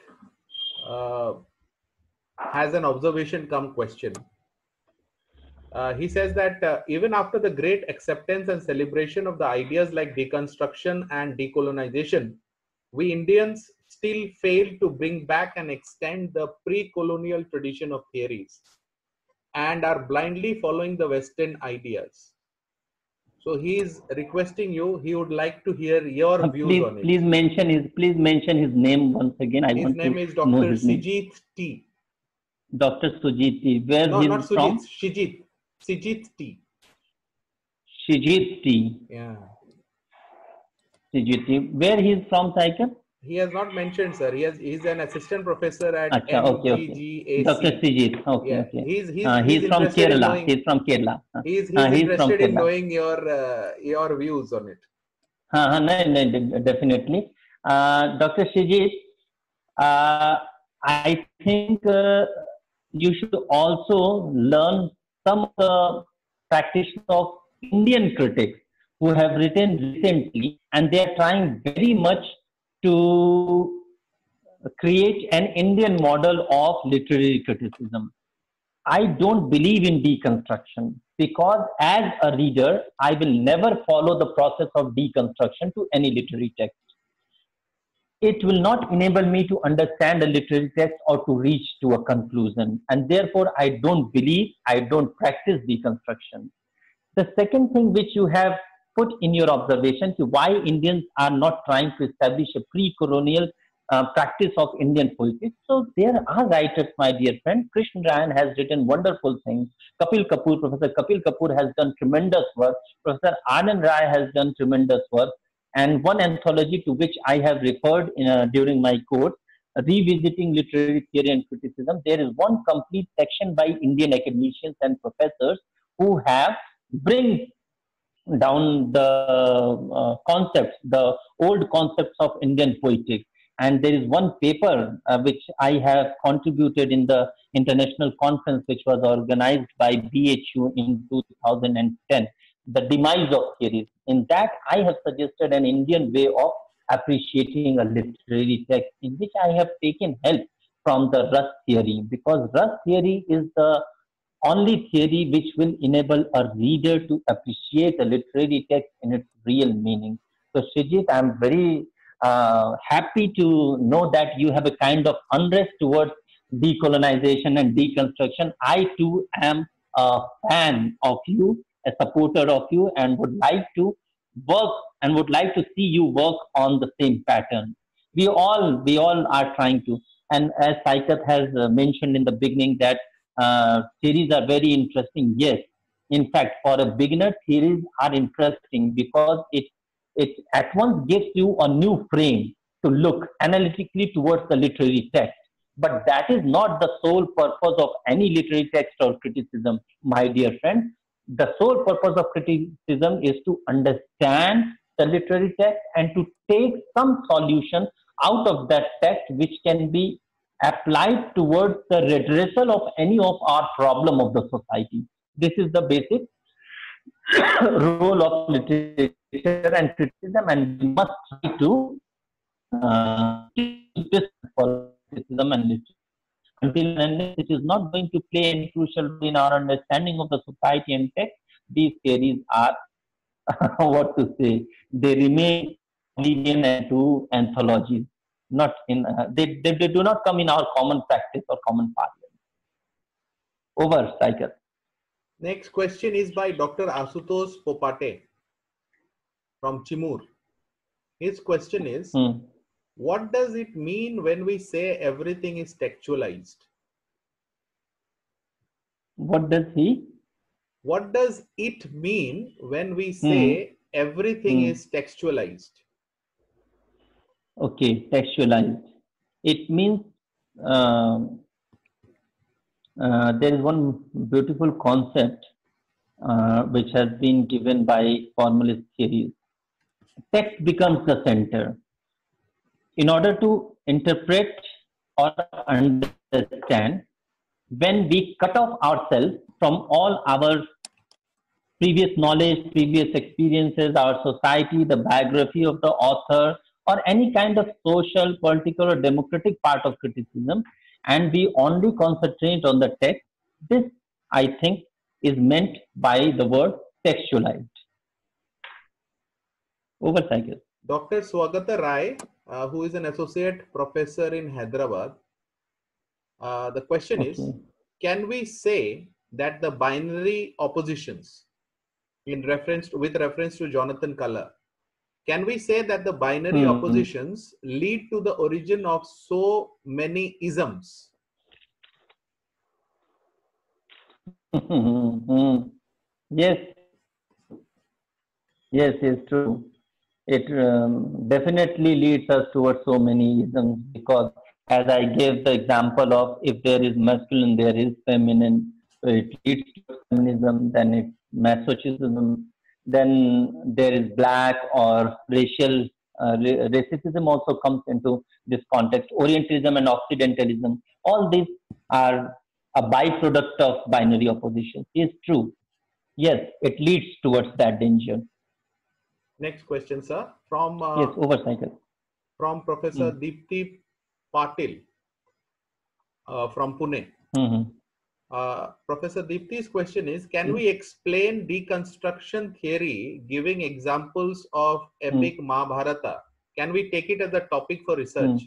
has an observation come question. He says that even after the great acceptance and celebration of the ideas like deconstruction and decolonization, we Indians still fail to bring back and extend the pre-colonial tradition of theories and are blindly following the Western ideas. So he is requesting you, he would like to hear your views on it. Please mention his name once again. His name is Dr. Sijit T. Dr. Sujit T. Where no, he's not Sujit, from? Sijit T. Sijit T. Yeah. Sijit T. Where he's from, Saikar? He has not mentioned, sir. He's an assistant professor at MGGAC. Dr. Sijit. Okay. He's from Kerala. He's from Kerala. He's interested in knowing your views on it. No, definitely. Dr. Sijit, I think you should also learn some of the practitioners of Indian critics who have written recently, and they are trying very much to create an Indian model of literary criticism. I don't believe in deconstruction, because as a reader, I will never follow the process of deconstruction to any literary text. It will not enable me to understand a literary text or to reach to a conclusion. And therefore, I don't practice deconstruction. The second thing which you have put in your observation, why Indians are not trying to establish a pre-colonial practice of Indian poetry. So there are writers, my dear friend. Krishna Ryan has written wonderful things. Professor Kapil Kapoor has done tremendous work. Professor Anand Rai has done tremendous work. And one anthology to which I have referred during my course, Revisiting Literary Theory and Criticism, there is one complete section by Indian academicians and professors who have bring down the concepts, the old concepts of Indian poetics. And there is one paper which I have contributed in the international conference which was organized by BHU in 2010, The Demise of Theories. In that, I have suggested an Indian way of appreciating a literary text, in which I have taken help from the Russ theory, because Russ theory is the only theory which will enable a reader to appreciate a literary text in its real meaning. So, Shrijit, I'm very happy to know that you have a kind of unrest towards decolonization and deconstruction. I too am a fan of you, a supporter of you, and would like to work and would like to see you work on the same pattern. We all are trying to. And as Saikat has mentioned in the beginning, that theories are very interesting. Yes, in fact, for a beginner, theories are interesting because it at once gives you a new frame to look analytically towards the literary text. But that is not the sole purpose of any literary text or criticism, my dear friend. The sole purpose of criticism is to understand the literary text and to take some solution out of that text which can be applied towards the redressal of any of our problem of the society. This is the basic role of literature and criticism, and we must try to keep this for criticism and literature. Until and unless it is not going to play any crucial role in our understanding of the society and text, these theories are what to say, they remain oblivion and to anthologies, not in they do not come in our common practice or common parlance. Over, Cycle. Next question is by Dr. Asutosh Popate from Chimur. His question is, what does it mean when we say everything is textualized? What does he? What does it mean when we say everything is textualized? Okay, textualized. It means there is one beautiful concept which has been given by formalist theories. Text becomes the center. In order to interpret or understand, when we cut off ourselves from all our previous knowledge, previous experiences, our society, the biography of the author, or any kind of social, political, or democratic part of criticism, and we only concentrate on the text, this, I think, is meant by the word textualized. Over, Cycle. Dr. Swagata Rai, who is an associate professor in Hyderabad, the question is, can we say that the binary oppositions, with reference to Jonathan Culler, can we say that the binary oppositions lead to the origin of so many isms? Yes, it's true. It definitely leads us towards so many isms, because as I gave the example of, if there is masculine, there is feminine, so it leads to feminism, then it's masochism, then there is black or racial, racism also comes into this context, Orientalism and Occidentalism, all these are a byproduct of binary opposition. It's true. Yes, it leads towards that danger. Next question, sir. From yes, Overcycle. From Professor Deepti Patil from Pune. Professor Deepti's question is, can we explain deconstruction theory giving examples of epic Mahabharata? Can we take it as a topic for research?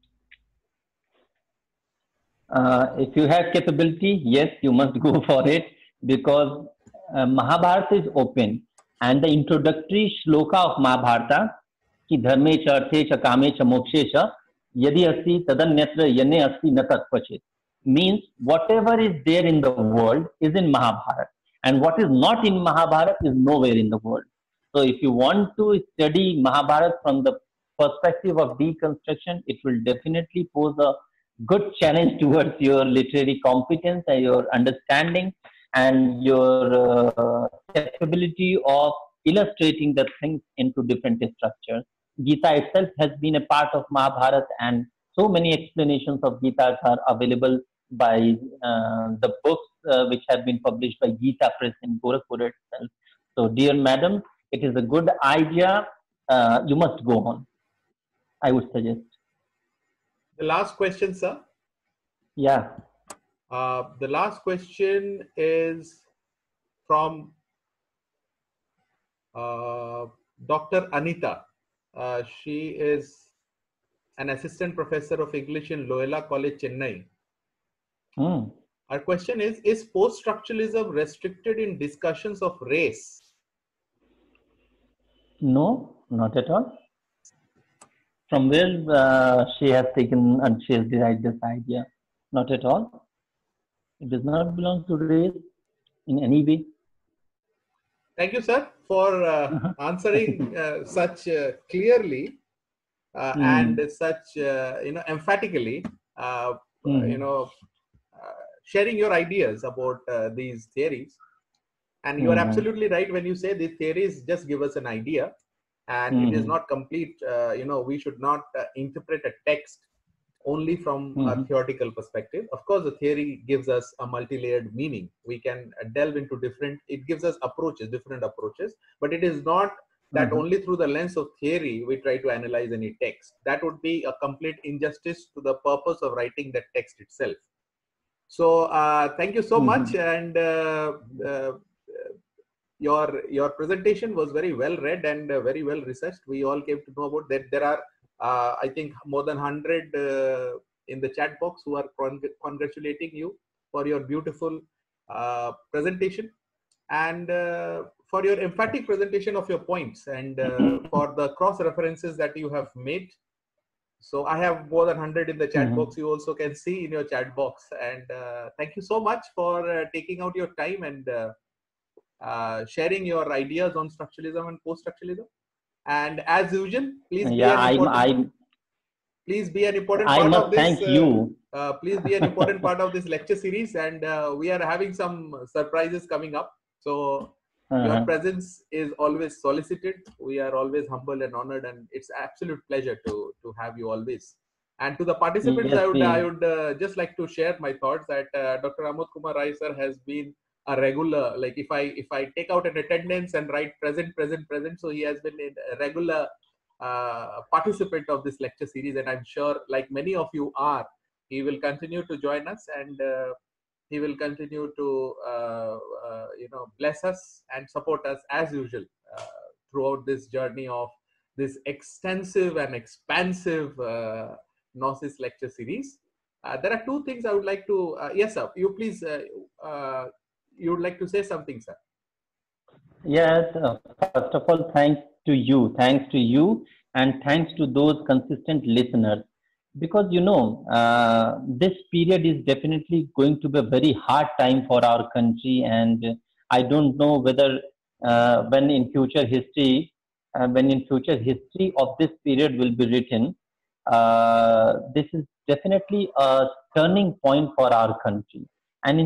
If you have capability, yes, you must go for it, because Mahabharata is open, and the introductory shloka of Mahabharata, ki dharme cha arthe cha kame cha mokshe cha yadi asti tadanyatra yane asti na tatpachit, means whatever is there in the world is in Mahabharata, and what is not in Mahabharata is nowhere in the world. So if you want to study Mahabharata from the perspective of deconstruction, it will definitely pose a good challenge towards your literary competence and your understanding and your capability of illustrating the things into different structures. Gita itself has been a part of Mahabharata, and so many explanations of Gita are available by the books which have been published by Gita Press in Gorakhpur itself. So, dear madam, it is a good idea. You must go on, I would suggest. The last question, sir, Yeah. The last question is from Dr. Anita. She is an assistant professor of English in Loyola College, Chennai. Hmm. Our question is post-structuralism restricted in discussions of race? No, not at all. From where she has taken and she has derived this idea? Not at all. It does not belong to race in any way. Thank you, sir, for answering such clearly and Hmm. such emphatically. Uh, you Hmm. know, sharing your ideas about these theories. And you are Hmm. absolutely right when you say the theories just give us an idea, and it is Hmm. not complete. We should not interpret a text only from a Hmm. theoretical perspective. Of course, the theory gives us a multi-layered meaning. We can delve into different, it gives us approaches, different approaches, but it is not that Hmm. only through the lens of theory we try to analyze any text. That would be a complete injustice to the purpose of writing that text itself. So thank you so Hmm. much, and uh, your presentation was very well read and very well researched. We all came to know about that. There are, I think, more than 100 in the chat box who are congratulating you for your beautiful presentation and for your emphatic presentation of your points and for the cross references that you have made. So I have more than 100 in the chat Hmm. box. You also can see in your chat box. And thank you so much for taking out your time and sharing your ideas on structuralism and post-structuralism. And as usual, Yeah, please be an important I part of must this. thank you. Please be an important part of this lecture series, and we are having some surprises coming up. So your Uh-huh. presence is always solicited. We are always humbled and honored, and it's absolute pleasure to have you always. And to the participants, Yes, I we. would just like to share my thoughts that Dr. Amod Kumar Rai sir has been a regular. Like if I take out an attendance and write present, present, present, so he has been a regular participant of this lecture series, and I'm sure, like many of you are, he will continue to join us, and he will continue to bless us and support us as usual throughout this journey of this extensive and expansive Gnosis lecture series. There are two things I would like to. Yes, sir. You please. You would like to say something, sir? Yes, first of all, thanks to you, and thanks to those consistent listeners. Because this period is definitely going to be a very hard time for our country, and I don't know whether when in future history of this period will be written, this is definitely a turning point for our country. And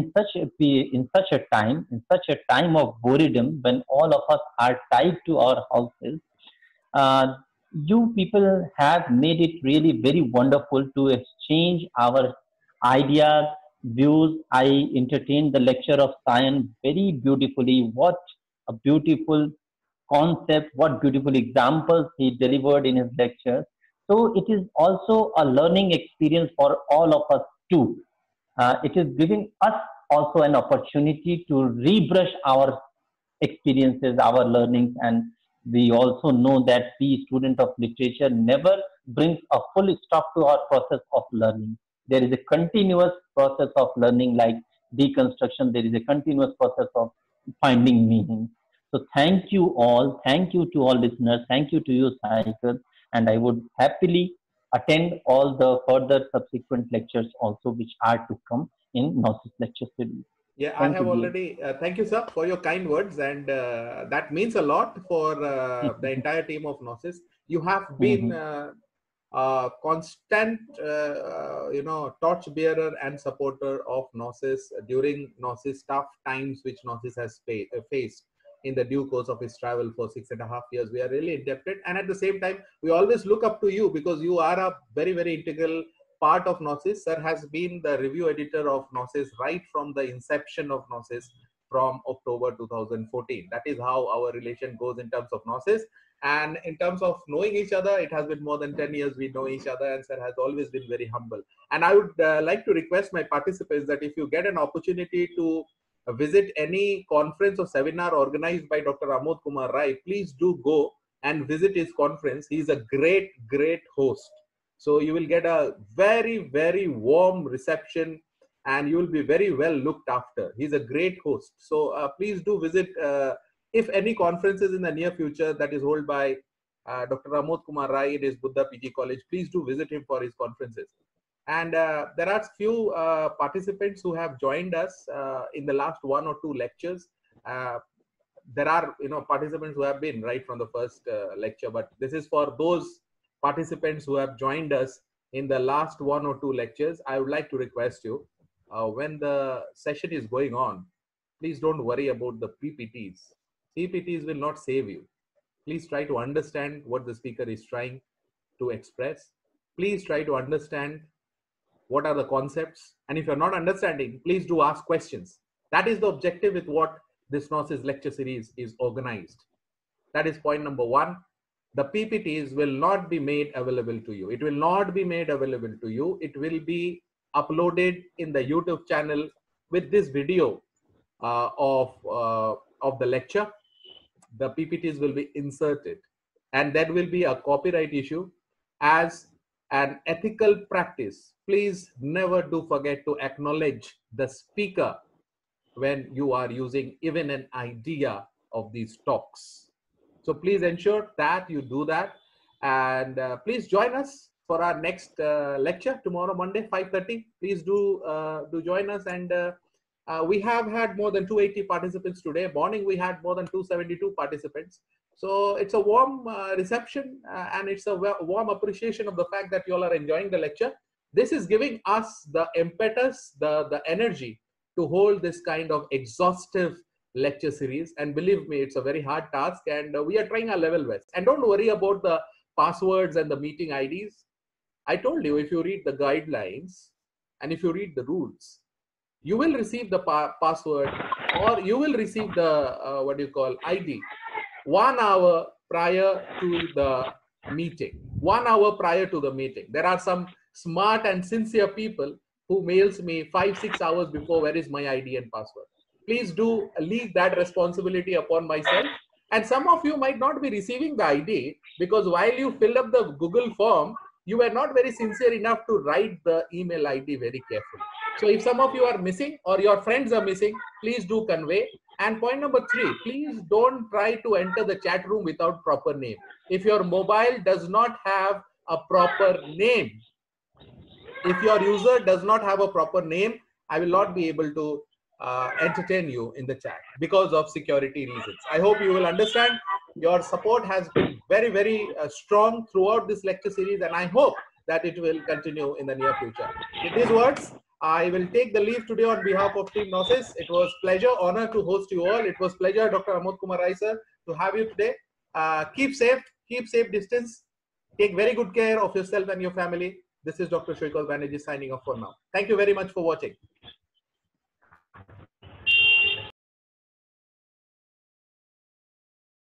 in such a time of boredom, when all of us are tied to our houses, uh, you people have made it really very wonderful to exchange our ideas, views. I entertained the lecture of science very beautifully. What a beautiful concept, what beautiful examples he delivered in his lecture. So it is also a learning experience for all of us too. It is giving us also an opportunity to rebrush our experiences, our learnings, and we also know that we student of literature never brings a full stop to our process of learning. There is a continuous process of learning, like deconstruction. There is a continuous process of finding meaning. So thank you all. Thank you to all listeners. Thank you to you, Cycle. And I would happily attend all the further subsequent lectures also, which are to come in Gnosis lecture series. Yeah, I Thank have you, dear. already. Thank you, sir, for your kind words, and that means a lot for the entire team of Gnosis. You have been Mhm. constant, torchbearer and supporter of Gnosis during Gnosis tough times, which Gnosis has faced in the due course of its travel for 6.5 years. We are really indebted, and at the same time, we always look up to you because you are a very, very integral part of Gnosis. Sir has been the review editor of Gnosis right from the inception of Gnosis from October 2014. That is how our relation goes in terms of Gnosis. And in terms of knowing each other, it has been more than 10 years we know each other, and sir has always been very humble. And I would like to request my participants that if you get an opportunity to visit any conference or seminar organized by Dr. Amod Kumar Rai, please do go and visit his conference. He's a great, great host. So you will get a very, very warm reception, and you will be very well looked after. He's a great host. So please do visit if any conferences in the near future that is held by Dr. Amod Kumar Rai in his Buddha PG College, please do visit him for his conferences. And there are few participants who have joined us in the last 1 or 2 lectures. There are participants who have been right from the first lecture, but this is for those participants who have joined us in the last 1 or 2 lectures. I would like to request you, when the session is going on, please don't worry about the PPTs. PPTs will not save you. Please try to understand what the speaker is trying to express. Please try to understand what are the concepts. And if you're not understanding, please do ask questions. That is the objective with what this Gnosis lecture series is organized. That is point number 1. The PPTs will not be made available to you. It will not be made available to you. It will be uploaded in the YouTube channel with this video of the lecture. The PPTs will be inserted, and that will be a copyright issue. As an ethical practice, please never do forget to acknowledge the speaker when you are using even an idea of these talks. So please ensure that you do that, and please join us for our next lecture tomorrow, Monday, 5:30. Please do join us. And we have had more than 280 participants today. Morning we had more than 272 participants. So it's a warm reception, and it's a warm appreciation of the fact that you all are enjoying the lecture. This is giving us the impetus, the energy to hold this kind of exhaustive lecture series. And believe me, it's a very hard task, and we are trying our level best. And don't worry about the passwords and the meeting IDs. I told you, if you read the guidelines and if you read the rules, you will receive the password, or you will receive the ID 1 hour prior to the meeting. 1 hour prior to the meeting. There are some smart and sincere people who mails me 5-6 hours before, where is my ID and password. Please do leave that responsibility upon myself. And some of you might not be receiving the ID because while you filled up the Google form, you were not very sincere enough to write the email ID very carefully. So if some of you are missing or your friends are missing, please do convey. And point number 3, please don't try to enter the chat room without proper name. If your mobile does not have a proper name, if your user does not have a proper name, I will not be able to entertain you in the chat because of security reasons. I hope you will understand. Your support has been very, very strong throughout this lecture series, and I hope that it will continue in the near future. With these words, I will take the leave today on behalf of Team Gnosis. It was pleasure, honor to host you all. It was pleasure, Dr. Amod Kumar Rai sir, to have you today. Keep safe distance. Take very good care of yourself and your family. This is Dr. Shoykal Banerjee signing off for now. Thank you very much for watching.